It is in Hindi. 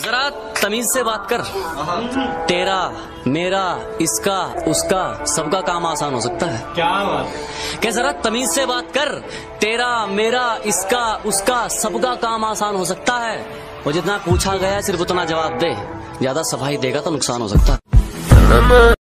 जरा तमीज से बात कर। तेरा, मेरा, इसका, उसका, सबका काम आसान हो सकता है। क्या बात? क्या जरा तमीज से बात कर। तेरा, मेरा, इसका, उसका, सबका काम आसान हो सकता है। और जितना पूछा गया है सिर्फ उतना जवाब दे। ज्यादा सफाई देगा तो नुकसान हो सकता है।